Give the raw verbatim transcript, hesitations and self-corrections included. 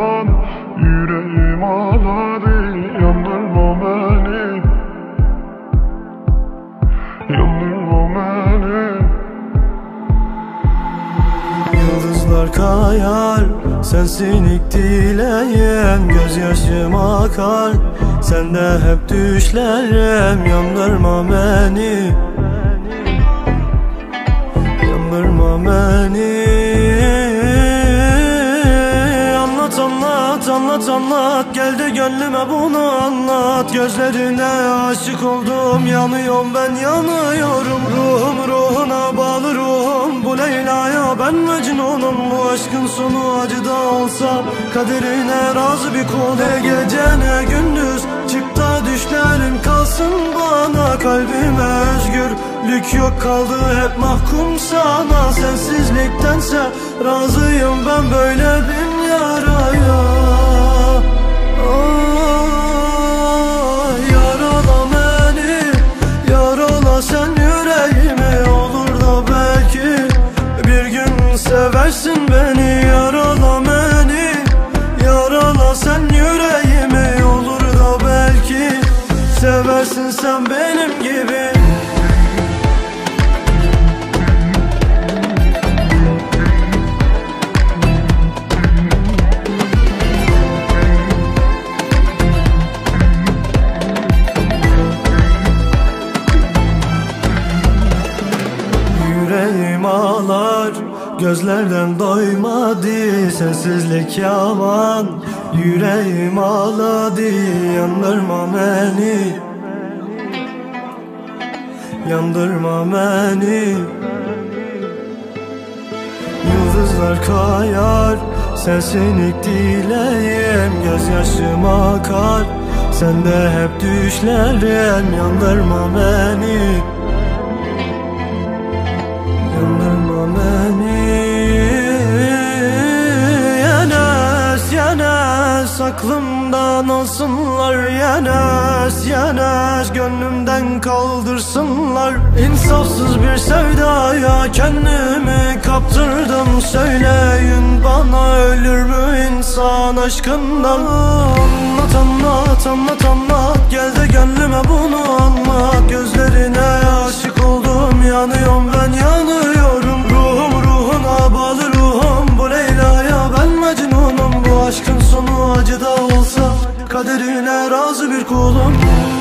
yalan. Yüreğim ağladı, yandırma beni, yandırma beni. Yıldızlar kayar, sensin ilk dileğim. Gözyaşım akar, sende hep düşlerim. Yandırma beni, yandırma beni. Anlat anlat anlat anlat, geldi gönlüme bunu anlat. Gözlerine aşık oldum, yanıyorum ben yanıyorum. Ruhum ruhuna bağlı ruhum, bu Leyla'ya ben Mecnunum. Bu aşkın sonu acıda olsa, kaderine razı bir kul. Ne gece ne gündüz, çık da düşlerim kalsın bana. Kalbime özgürlük yok, kaldı hep mahkum sana. Sensizliktense razıyım ben böyle bin yaraya. Oh, yarala beni, yarala sen yüreğimi. Olur da belki bir gün seversin beni. Yarala beni, yarala sen yüreğimi. Olur da belki seversin sen benim gibi. Yüreğim ağlar, gözlerden doymadı. Sensizlik yalan, yüreğim ağladı. Yandırma beni, yandırma beni. Yıldızlar kayar, sensin ilk dileğim. Gözyaşım akar, sende hep düşlerim. Yandırma beni, yandırma beni. Yenes, yenes, aklımdan alsınlar. Yenes, yenes, gönlümden kaldırsınlar. İnsafsız bir sevdaya kendimi kaptırdım. Söyleyin bana, ölür mü insan aşkından? Anlat anlat anlat anlat, gel de gönlüme bunu anlat. Gözlerine aşık oldum, yanıyorum ben yanıyorum. Ruhum ruhuna bağlı ruhum, bu Leyla'ya ben Mecnunum. Bu aşkın sonu acıda olsa, kaderine razı bir kulum.